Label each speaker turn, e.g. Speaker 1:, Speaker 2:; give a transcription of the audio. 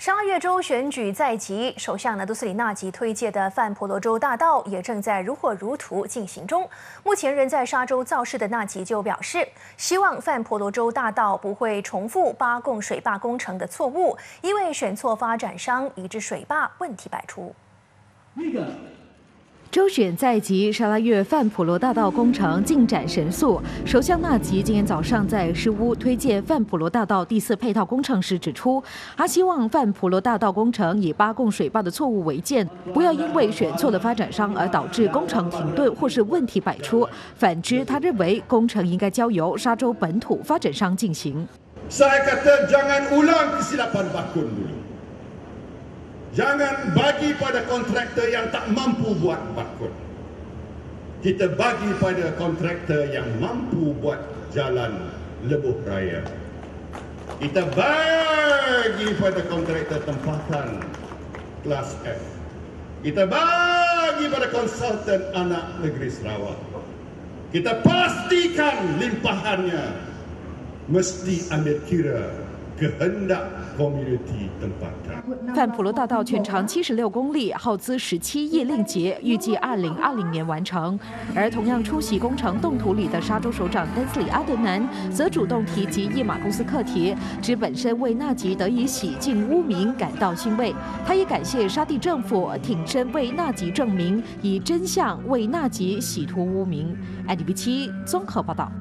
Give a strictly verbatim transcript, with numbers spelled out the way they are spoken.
Speaker 1: 沙拉越州选举在即，首相纳杜斯里纳吉推介的范婆罗洲大道也正在如火如荼进行中。目前仍在沙州造势的纳吉就表示，希望范婆罗洲大道不会重复巴贡水坝工程的错误，因为选错发展商，以致水坝问题百出。
Speaker 2: 州选在即，沙拉越范普罗大道工程进展神速。首相纳吉今天早上在诗屋推荐范普罗大道第四配套工程时指出，他希望范普罗大道工程以巴贡水坝的错误为鉴，不要因为选错了发展商而导致工程停顿或是问题百出。反之，他认为工程应该交由沙州本土发展商进行。
Speaker 3: Saya kata jangan ulang kesilapan bakun dulu. Jangan bagi pada kontraktor yang tak mampu buat bakun. Kita bagi pada kontraktor yang mampu buat jalan lebuh raya. Kita bagi pada kontraktor tempatan kelas F. Kita bagi pada konsultan anak negeri Sarawak. Kita pastikan limpahannya mesti ambil kira kehendak komuniti tempatan。
Speaker 2: 范普罗大道全长七十六公里，耗资十七亿令吉，预计二零二零年完成。而同样出席工程动土礼的沙州首长丹斯里阿德南则主动提及一马公司课题，指本身为纳吉得以洗净污名感到欣慰。他也感谢沙地政府挺身为纳吉证明，以真相为纳吉洗脱污名。I D B 七综合报道。